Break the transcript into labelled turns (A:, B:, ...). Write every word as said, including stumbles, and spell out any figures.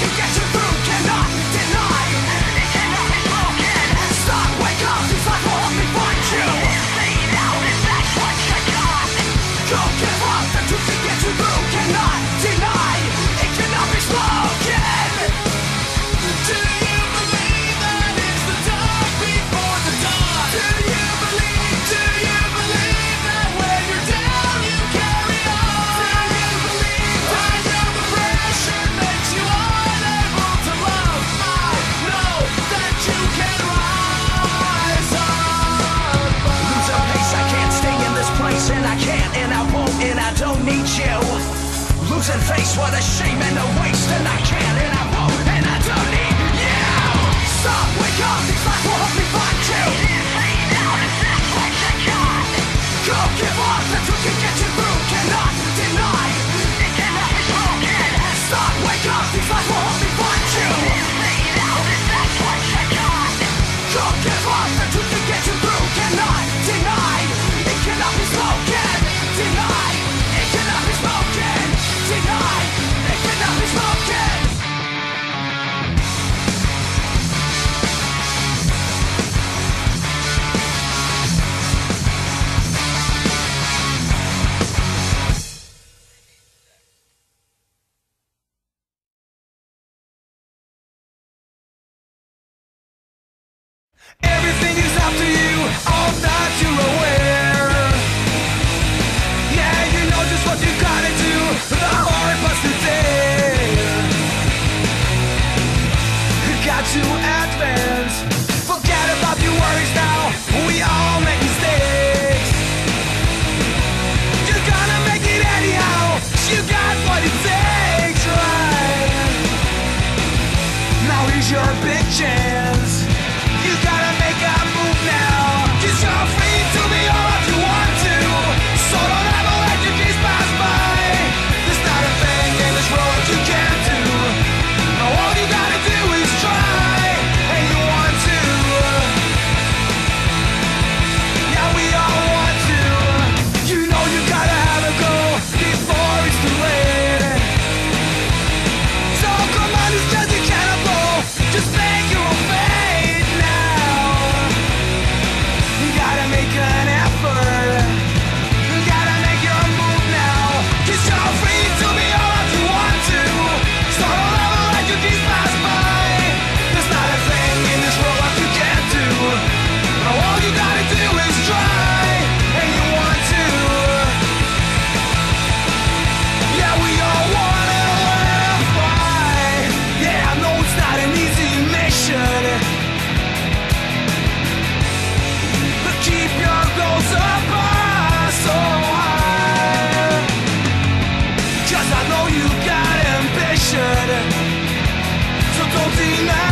A: can get you through, cannot deny. It cannot be broken. Stop, wake up, this life will help me find you. Fade out and that's what you got. Don't give up, the truth can get you through, cannot deny. It cannot be spoken. Do you believe that it's the dark before the dawn? Do you believe, do you believe that when you're down you carry on? Do you believe that the pressure makes you unable to love? I know that you can rise up. Lose a pace, I can't stay in this place, and I can't, and I won't, and I don't need you. Losing face, what a shame and a waste, and I can't, and I won't, and I don't need you. Stop, wake up, this life will help me find you. Fade out and that's what you got. Don't give up, the truth can get you through, cannot deny. It cannot be broken. Stop, wake up, this life will help me find you. Fade out and that's what you got. Don't give up, the truth can get you through, cannot deny. It cannot be spoken, deny. It cannot be spoken, deny. It cannot be spoken. Everything is up to you, all that you're aware. Yeah, you know just what you gotta do, the hard part's to dare. You got to advance, forget about your worries now, we all make mistakes. You're gonna make it anyhow, you got what it takes, right? Now here's your big chance. You gotta make a move now, cause you're free to be all that you want to. So don't ever let your dreams pass by. There's not a thing in this world that you can't do. Now all you gotta do is try, and you want to. Yeah, we all want to. You know you gotta have a goal before it's too late. So come on, it's just a cannibal, just make your own fate. Make an effort. You gotta make your move now, cause you're free to be all that you want to. So don't ever let your dreams pass by. There's not a thing in this world that you can't do. Now all you gotta do is try, and you want to. Yeah, we all wanna learn to fly. Yeah, I know it's not an easy mission. Keep your goals up high, so high. Cause I know you got ambition, so don't deny.